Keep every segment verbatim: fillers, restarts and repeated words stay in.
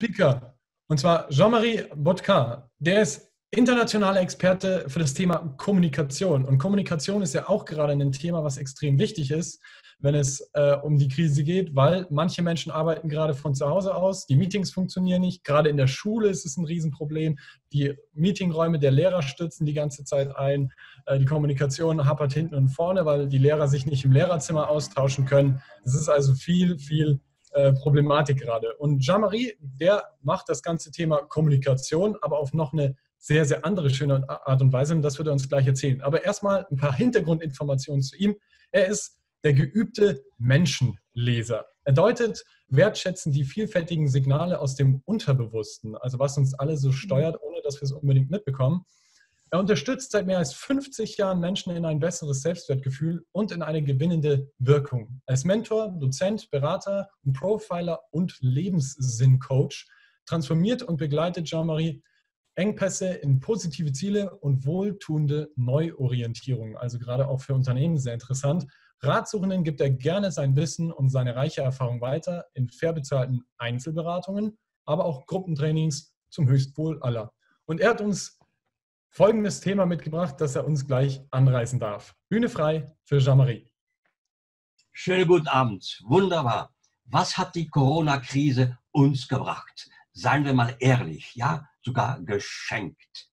Speaker. Und zwar Jean-Marie Botka. Der ist internationaler Experte für das Thema Kommunikation. Und Kommunikation ist ja auch gerade ein Thema, was extrem wichtig ist, wenn es äh, um die Krise geht, weil manche Menschen arbeiten gerade von zu Hause aus, die Meetings funktionieren nicht, gerade in der Schule ist es ein Riesenproblem, die Meetingräume der Lehrer stürzen die ganze Zeit ein, äh, die Kommunikation hapert hinten und vorne, weil die Lehrer sich nicht im Lehrerzimmer austauschen können. Es ist also viel, viel äh, Problematik gerade. Und Jean-Marie, der macht das ganze Thema Kommunikation, aber auf noch eine sehr, sehr andere schöne Art und Weise, und das wird er uns gleich erzählen. Aber erstmal ein paar Hintergrundinformationen zu ihm. Er ist der geübte Menschenleser. Er deutet wertschätzend die vielfältigen Signale aus dem Unterbewussten, also was uns alle so steuert, ohne dass wir es unbedingt mitbekommen. Er unterstützt seit mehr als fünfzig Jahren Menschen in ein besseres Selbstwertgefühl und in eine gewinnende Wirkung. Als Mentor, Dozent, Berater, Profiler und Lebenssinncoach transformiert und begleitet Jean-Marie Engpässe in positive Ziele und wohltuende Neuorientierung, also gerade auch für Unternehmen sehr interessant. Ratsuchenden gibt er gerne sein Wissen und seine reiche Erfahrung weiter in fair bezahlten Einzelberatungen, aber auch Gruppentrainings zum Höchstwohl aller. Und er hat uns folgendes Thema mitgebracht, das er uns gleich anreißen darf. Bühne frei für Jean-Marie. Schönen guten Abend. Wunderbar. Was hat die Corona-Krise uns gebracht? Seien wir mal ehrlich, ja, sogar geschenkt.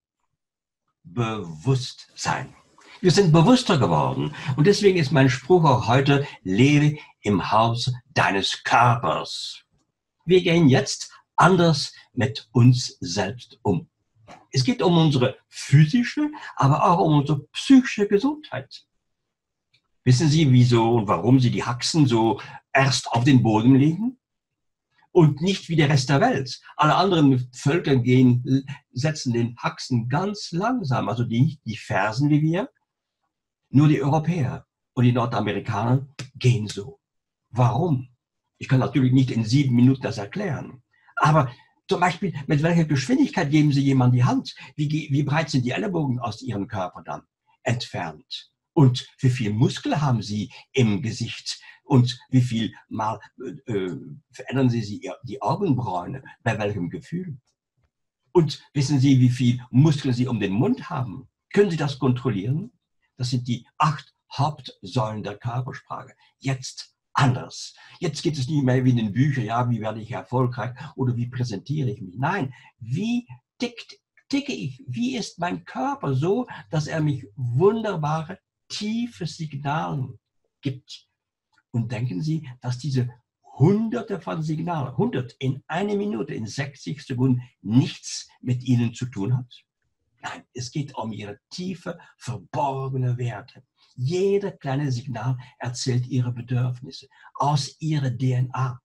Bewusstsein. Wir sind bewusster geworden und deswegen ist mein Spruch auch heute, lebe im Haus deines Körpers. Wir gehen jetzt anders mit uns selbst um. Es geht um unsere physische, aber auch um unsere psychische Gesundheit. Wissen Sie, wieso und warum Sie die Haxen so erst auf den Boden legen? Und nicht wie der Rest der Welt. Alle anderen Völker gehen, setzen den Haxen ganz langsam, also die, nicht die Fersen wie wir. Nur die Europäer und die Nordamerikaner gehen so. Warum? Ich kann natürlich nicht in sieben Minuten das erklären. Aber zum Beispiel, mit welcher Geschwindigkeit geben Sie jemandem die Hand? Wie, wie breit sind die Ellenbogen aus Ihrem Körper dann entfernt? Und wie viel Muskel haben Sie im Gesicht? Und wie viel Mal äh, verändern Sie, Sie die Augenbrauen? Bei welchem Gefühl? Und wissen Sie, wie viel Muskeln Sie um den Mund haben? Können Sie das kontrollieren? Das sind die acht Hauptsäulen der Körpersprache. Jetzt anders. Jetzt geht es nicht mehr wie in den Büchern, ja, wie werde ich erfolgreich oder wie präsentiere ich mich. Nein, wie tickt, ticke ich? Wie ist mein Körper so, dass er mich wunderbare, tiefe Signale gibt? Und denken Sie, dass diese Hunderte von Signalen, hundert in einer Minute, in sechzig Sekunden nichts mit Ihnen zu tun hat? Nein, es geht um ihre tiefe, verborgene Werte. Jeder kleine Signal erzählt ihre Bedürfnisse aus ihrer D N A.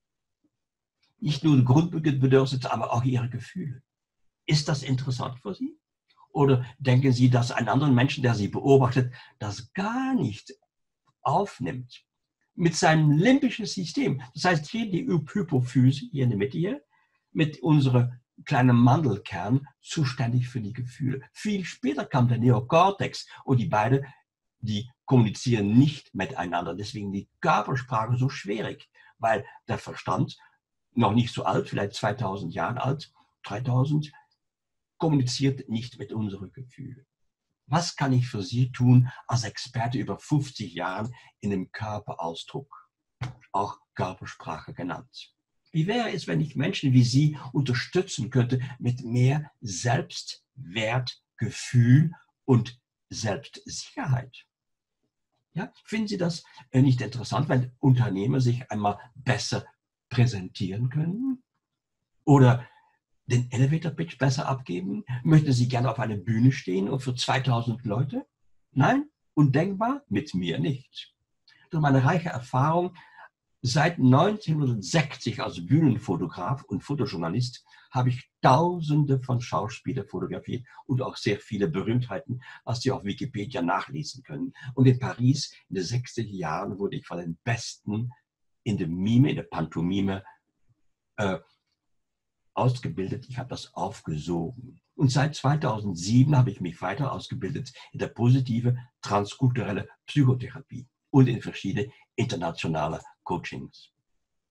Nicht nur Grundbedürfnisse, aber auch ihre Gefühle. Ist das interessant für Sie? Oder denken Sie, dass ein anderer Menschen, der Sie beobachtet, das gar nicht aufnimmt? Mit seinem limbischen System, das heißt hier die Hypophyse, hier in der Mitte hier, mit unserer kleinen Mandelkern zuständig für die Gefühle. Viel später kam der Neokortex und die beiden, die kommunizieren nicht miteinander. Deswegen die Körpersprache so schwierig, weil der Verstand, noch nicht so alt, vielleicht zweitausend Jahre alt, dreitausend, kommuniziert nicht mit unseren Gefühlen. Was kann ich für Sie tun als Experte über fünfzig Jahren in dem Körperausdruck, auch Körpersprache genannt? Wie wäre es, wenn ich Menschen wie Sie unterstützen könnte mit mehr Selbstwertgefühl und Selbstsicherheit? Ja, finden Sie das nicht interessant, wenn Unternehmer sich einmal besser präsentieren können? Oder den Elevator Pitch besser abgeben? Möchten Sie gerne auf einer Bühne stehen und für zweitausend Leute? Nein? Undenkbar? Mit mir nicht. Durch meine reiche Erfahrung seit neunzehnhundertsechzig als Bühnenfotograf und Fotojournalist habe ich Tausende von Schauspielern fotografiert und auch sehr viele Berühmtheiten, was Sie auf Wikipedia nachlesen können. Und in Paris in den sechziger Jahren wurde ich von den Besten in der Mime, in der Pantomime äh, ausgebildet. Ich habe das aufgesogen. Und seit zweitausendsieben habe ich mich weiter ausgebildet in der positive transkulturelle Psychotherapie und in verschiedene internationale Coachings.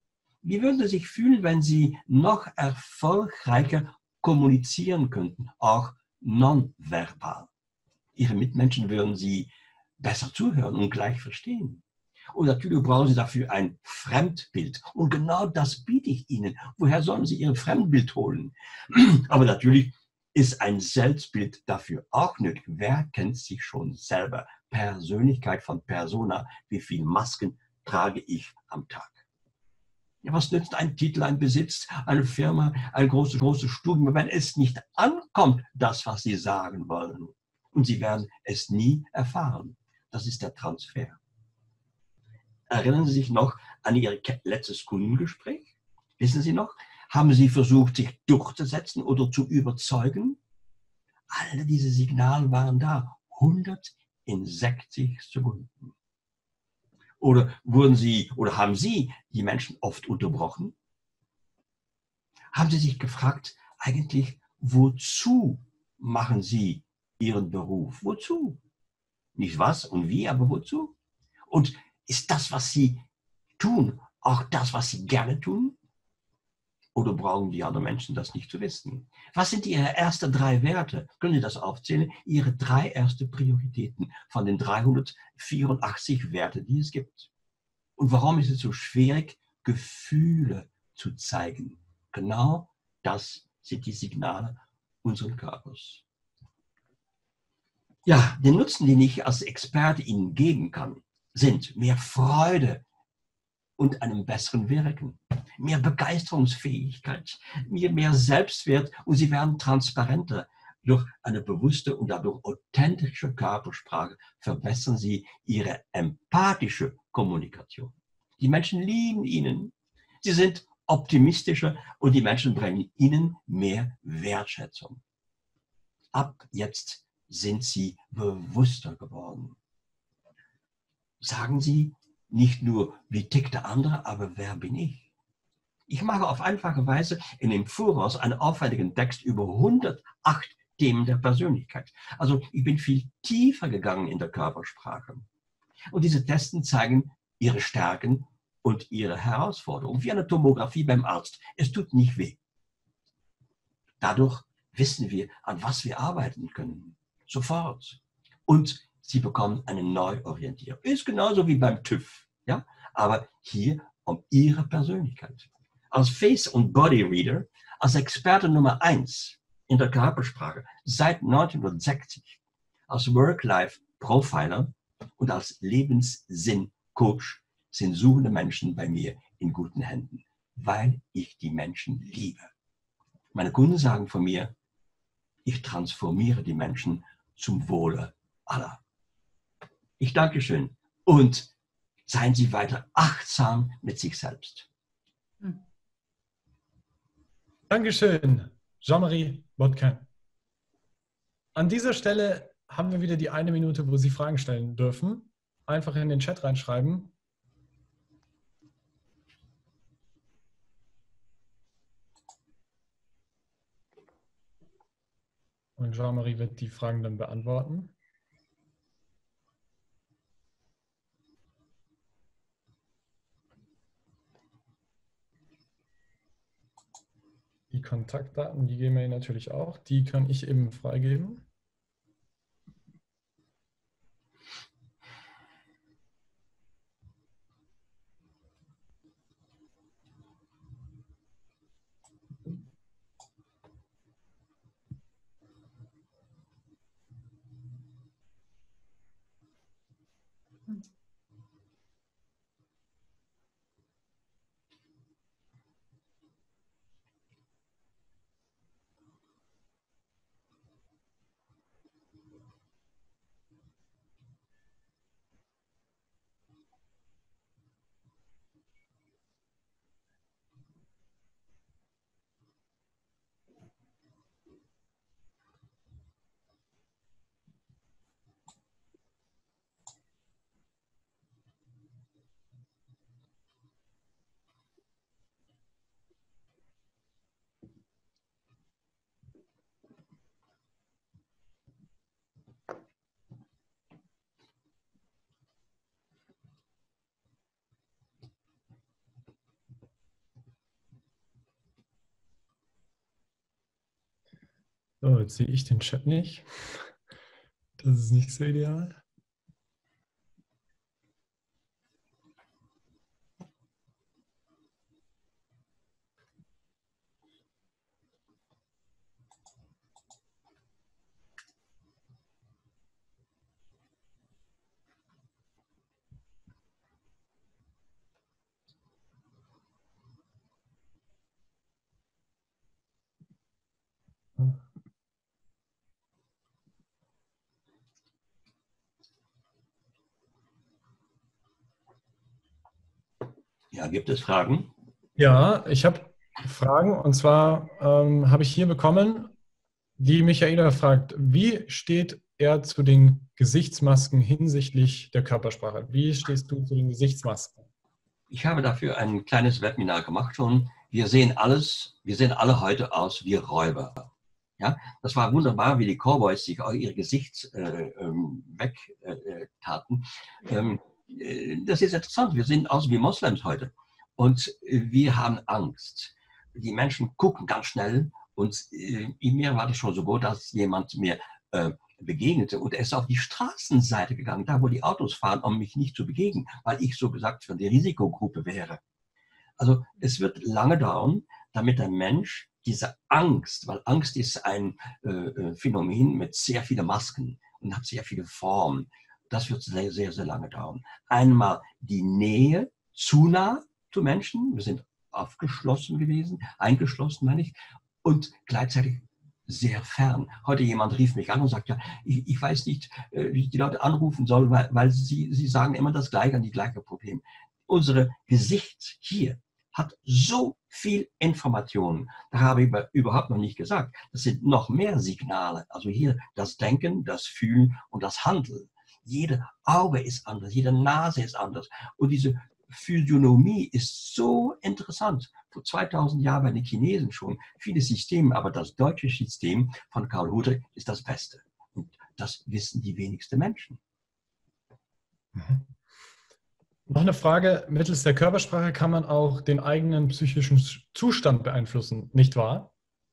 Wie würden Sie sich fühlen, wenn Sie noch erfolgreicher kommunizieren könnten, auch nonverbal? Ihre Mitmenschen würden Sie besser zuhören und gleich verstehen. Und natürlich brauchen Sie dafür ein Fremdbild. Und genau das biete ich Ihnen. Woher sollen Sie Ihr Fremdbild holen? Aber natürlich ist ein Selbstbild dafür auch nötig. Wer kennt sich schon selber? Persönlichkeit von Persona. Wie viele Masken trage ich am Tag? Ja, was nützt ein Titel, ein Besitz, eine Firma, ein großes, großes Studium, wenn es nicht ankommt, das, was Sie sagen wollen? Und Sie werden es nie erfahren. Das ist der Transfer. Erinnern Sie sich noch an Ihr letztes Kundengespräch? Wissen Sie noch? Haben Sie versucht, sich durchzusetzen oder zu überzeugen? Alle diese Signale waren da. hundert in sechzig Sekunden. Oder wurden Sie oder haben Sie die Menschen oft unterbrochen? Haben Sie sich gefragt, eigentlich, wozu machen Sie Ihren Beruf? Wozu? Nicht was und wie, aber wozu? Und ist das, was Sie tun, auch das, was Sie gerne tun? Oder brauchen die anderen Menschen das nicht zu wissen? Was sind Ihre ersten drei Werte? Können Sie das aufzählen? Ihre drei ersten Prioritäten von den dreihundertvierundachtzig Werten, die es gibt. Und warum ist es so schwierig, Gefühle zu zeigen? Genau das sind die Signale unseres Körpers. Ja, den Nutzen, den ich als Experte Ihnen geben kann, sind mehr Freude und einem besseren Wirken, mehr Begeisterungsfähigkeit, mehr, mehr Selbstwert und Sie werden transparenter. Durch eine bewusste und dadurch authentische Körpersprache verbessern Sie Ihre empathische Kommunikation. Die Menschen lieben Ihnen. Sie sind optimistischer und die Menschen bringen Ihnen mehr Wertschätzung. Ab jetzt sind Sie bewusster geworden. Sagen Sie nicht nur, wie tickt der andere, aber wer bin ich? Ich mache auf einfache Weise in dem Voraus einen aufwendigen Text über hundertacht Themen der Persönlichkeit. Also ich bin viel tiefer gegangen in der Körpersprache. Und diese Testen zeigen Ihre Stärken und Ihre Herausforderungen. Wie eine Tomographie beim Arzt. Es tut nicht weh. Dadurch wissen wir, an was wir arbeiten können. Sofort. Und Sie bekommen eine Neuorientierung. Ist genauso wie beim TÜV. Ja? Aber hier um Ihre Persönlichkeit. Als Face- und Body-Reader, als Experte Nummer eins in der Körpersprache seit neunzehnhundertsechzig, als Work-Life-Profiler und als Lebenssinn-Coach sind suchende Menschen bei mir in guten Händen, weil ich die Menschen liebe. Meine Kunden sagen von mir, ich transformiere die Menschen zum Wohle aller. Ich danke schön und seien Sie weiter achtsam mit sich selbst. Dankeschön, Jean-Marie Botkin. An dieser Stelle haben wir wieder die eine Minute, wo Sie Fragen stellen dürfen. Einfach in den Chat reinschreiben. Und Jean-Marie wird die Fragen dann beantworten. Die Kontaktdaten, die geben wir Ihnen natürlich auch. Die kann ich eben freigeben. So, jetzt sehe ich den Chat nicht. Das ist nicht so ideal. Ja, gibt es Fragen? Ja, ich habe Fragen und zwar ähm, habe ich hier bekommen, die Michaela fragt, wie steht er zu den Gesichtsmasken hinsichtlich der Körpersprache? Wie stehst du zu den Gesichtsmasken? Ich habe dafür ein kleines Webinar gemacht schon. Wir sehen alles, wir sehen alle heute aus wie Räuber. Ja, das war wunderbar, wie die Cowboys sich auch ihr Gesicht äh, ähm, wegtaten. Äh, ähm, äh, das ist interessant. Wir sehen aus wie Moslems heute. Und äh, wir haben Angst. Die Menschen gucken ganz schnell. Und äh, in mir war das schon so gut, dass jemand mir äh, begegnete und er ist auf die Straßenseite gegangen, da wo die Autos fahren, um mich nicht zu begegnen, weil ich so gesagt für die Risikogruppe wäre. Also es wird lange dauern, damit der Mensch diese Angst, weil Angst ist ein äh, Phänomen mit sehr vielen Masken und hat sehr viele Formen. Das wird sehr, sehr, sehr lange dauern. Einmal die Nähe, zu nah zu Menschen. Wir sind aufgeschlossen gewesen, eingeschlossen meine ich, und gleichzeitig sehr fern. Heute jemand rief mich an und sagt, ja, ich, ich weiß nicht, wie ich die Leute anrufen soll, weil, weil sie, sie sagen immer das Gleiche, die gleiche Problem. Unsere Gesicht hier hat so viel Informationen. Da habe ich überhaupt noch nicht gesagt. Das sind noch mehr Signale. Also hier das Denken, das Fühlen und das Handeln. Jede Auge ist anders, jede Nase ist anders. Und diese Physiognomie ist so interessant. Vor zweitausend Jahren bei den Chinesen schon viele Systeme, aber das deutsche System von Karl Hutter ist das Beste. Und das wissen die wenigsten Menschen. Mhm. Noch eine Frage, mittels der Körpersprache kann man auch den eigenen psychischen Zustand beeinflussen, nicht wahr?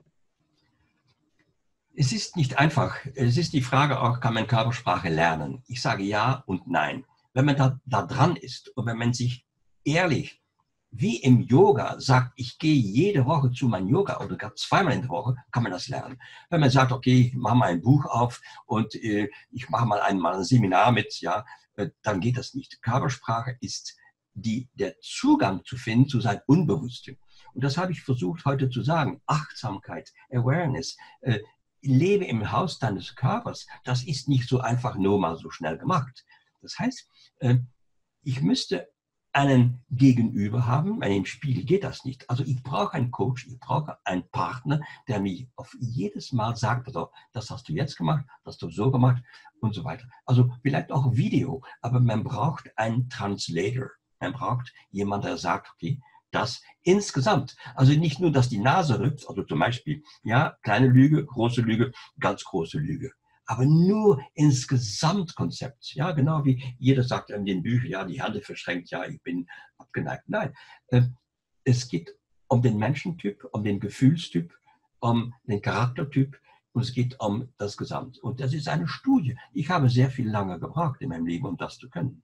Es ist nicht einfach. Es ist die Frage auch, kann man Körpersprache lernen? Ich sage ja und nein. Wenn man da, da dran ist und wenn man sich ehrlich, wie im Yoga, sagt, ich gehe jede Woche zu meinem Yoga oder gar zweimal in der Woche, kann man das lernen. Wenn man sagt, okay, ich mache mal ein Buch auf und äh, ich mache mal ein, mal ein Seminar mit, ja, äh, dann geht das nicht. Körpersprache ist die, der Zugang zu finden zu sein Unbewusstem. Und das habe ich versucht heute zu sagen. Achtsamkeit, Awareness, äh, lebe im Haus deines Körpers. Das ist nicht so einfach nur mal so schnell gemacht. Das heißt, äh, ich müsste einen Gegenüber haben, weil im Spiel geht das nicht. Also ich brauche einen Coach, ich brauche einen Partner, der mir auf jedes Mal sagt, also, das hast du jetzt gemacht, das hast du so gemacht und so weiter. Also vielleicht auch Video, aber man braucht einen Translator. Man braucht jemanden, der sagt, okay, das insgesamt, also nicht nur, dass die Nase rückt, also zum Beispiel, ja, kleine Lüge, große Lüge, ganz große Lüge. Aber nur ins Gesamtkonzept. Ja, genau wie jeder sagt in den Büchern, ja, die Hände verschränkt, ja, ich bin abgeneigt. Nein, äh, es geht um den Menschentyp, um den Gefühlstyp, um den Charaktertyp und es geht um das Gesamt. Und das ist eine Studie. Ich habe sehr viel lange gebraucht in meinem Leben, um das zu können.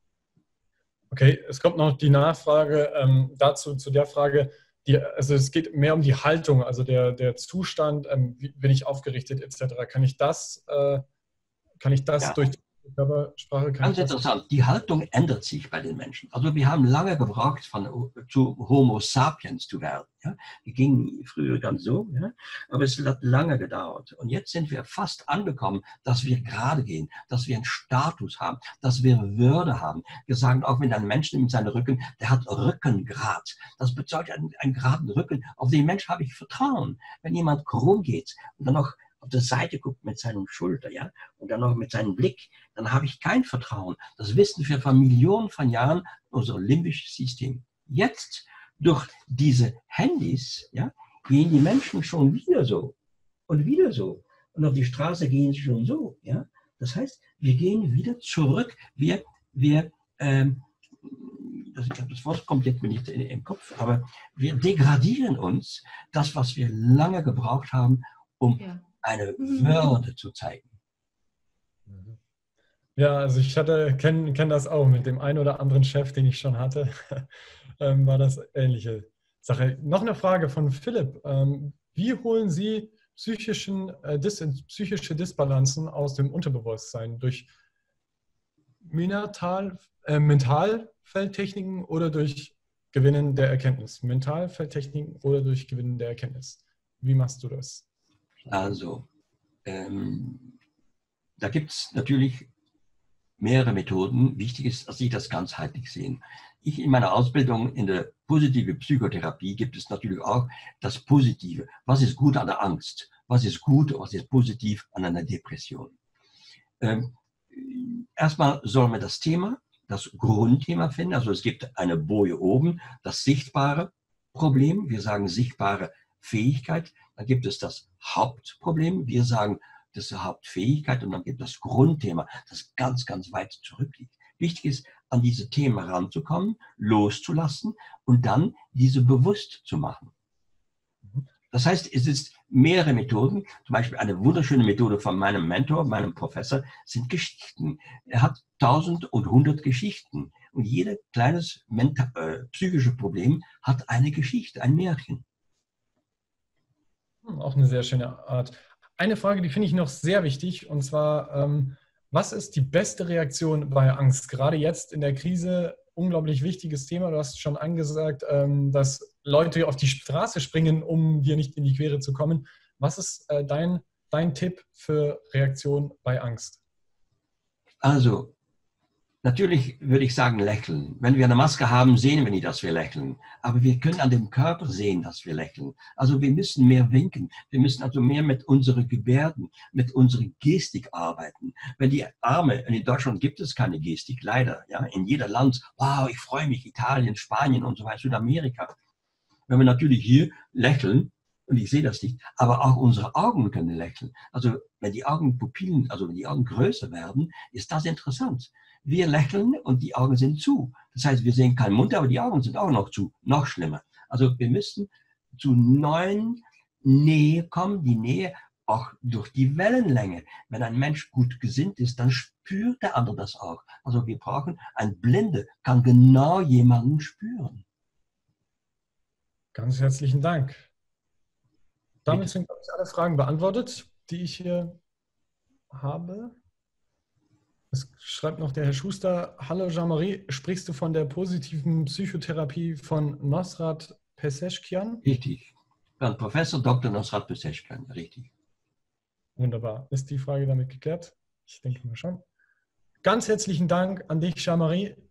Okay, es kommt noch die Nachfrage ähm, dazu, zu der Frage, die, also es geht mehr um die Haltung, also der, der Zustand, ähm, wie bin ich aufgerichtet et cetera. Kann ich das, äh, kann ich das Ja. durch die Körpersprache? Kann Ganz ich das interessant, die Haltung ändert sich bei den Menschen. Also wir haben lange gebraucht, von, zu Homo sapiens zu werden. Ja? Wir gingen früher ganz so, ja? Aber es hat lange gedauert. Und jetzt sind wir fast angekommen, dass wir gerade gehen, dass wir einen Status haben, dass wir Würde haben. Wir sagen auch, wenn ein Mensch mit seinem Rücken, der hat Rückengrat. Das bedeutet einen, einen geraden Rücken. Auf den Mensch habe ich Vertrauen. Wenn jemand krumm geht und dann noch auf der Seite guckt mit seinem Schulter, ja, und dann noch mit seinem Blick, dann habe ich kein Vertrauen. Das wissen wir von Millionen von Jahren, unser limbisches System. Jetzt, durch diese Handys, ja, gehen die Menschen schon wieder so und wieder so. Und auf die Straße gehen sie schon so, ja. Das heißt, wir gehen wieder zurück. Wir, wir, ähm, das, ich glaube, das Wort kommt jetzt mir nicht im Kopf, aber wir degradieren uns, das, was wir lange gebraucht haben, um ja. eine Würde zu zeigen. Ja, also ich hatte, kenne kenn das auch mit dem einen oder anderen Chef, den ich schon hatte, ähm, war das ähnliche Sache. Noch eine Frage von Philipp. Ähm, wie holen Sie psychischen, äh, Dis psychische Disbalancen aus dem Unterbewusstsein? Durch Mental, äh, Mentalfeldtechniken oder durch Gewinnen der Erkenntnis? Mentalfeldtechniken oder durch Gewinnen der Erkenntnis? Wie machst du das? Also, ähm, da gibt es natürlich mehrere Methoden. Wichtig ist, dass Sie das ganzheitlich sehen. Ich in meiner Ausbildung in der positiven Psychotherapie gibt es natürlich auch das Positive. Was ist gut an der Angst? Was ist gut, was ist positiv an einer Depression? Ähm, erstmal sollen wir das Thema, das Grundthema finden. Also es gibt eine Boje oben, das sichtbare Problem. Wir sagen sichtbare Fähigkeit. Dann gibt es das Hauptproblem. Wir sagen, das ist die Hauptfähigkeit, und dann gibt es das Grundthema, das ganz, ganz weit zurückliegt. Wichtig ist, an diese Themen ranzukommen, loszulassen und dann diese bewusst zu machen. Das heißt, es ist mehrere Methoden. Zum Beispiel eine wunderschöne Methode von meinem Mentor, meinem Professor, sind Geschichten. Er hat tausend und hundert Geschichten. Und jedes kleines mental, äh, psychische Problem hat eine Geschichte, ein Märchen. Auch eine sehr schöne Art. Eine Frage, die finde ich noch sehr wichtig, und zwar, ähm, was ist die beste Reaktion bei Angst? Gerade jetzt in der Krise, unglaublich wichtiges Thema. Du hast schon angesagt, ähm, dass Leute auf die Straße springen, um dir nicht in die Quere zu kommen. Was ist äh, dein, dein Tipp für Reaktion bei Angst? Also, natürlich würde ich sagen, lächeln. Wenn wir eine Maske haben, sehen wir nicht, dass wir lächeln. Aber wir können an dem Körper sehen, dass wir lächeln. Also wir müssen mehr winken. Wir müssen also mehr mit unseren Gebärden, mit unserer Gestik arbeiten. Wenn die Arme, in Deutschland gibt es keine Gestik, leider. Ja, in jedem Land, wow, ich freue mich, Italien, Spanien und so weiter, Südamerika. Wenn wir natürlich hier lächeln, und ich sehe das nicht, aber auch unsere Augen können lächeln. Also wenn die Augenpupillen, also wenn die Augen größer werden, ist das interessant. Wir lächeln und die Augen sind zu. Das heißt, wir sehen keinen Mund, aber die Augen sind auch noch zu. Noch schlimmer. Also wir müssen zu neuen Nähe kommen, die Nähe auch durch die Wellenlänge. Wenn ein Mensch gut gesinnt ist, dann spürt der andere das auch. Also wir brauchen, ein Blinde kann genau jemanden spüren. Ganz herzlichen Dank. Damit sind, glaube ich, alle Fragen beantwortet, die ich hier habe. Es schreibt noch der Herr Schuster: Hallo Jean-Marie, sprichst du von der positiven Psychotherapie von Nosrat Peseschkian? Richtig. Von Professor Doktor Nosrat Peseschkian, richtig. Wunderbar. Ist die Frage damit geklärt? Ich denke mal schon. Ganz herzlichen Dank an dich, Jean-Marie.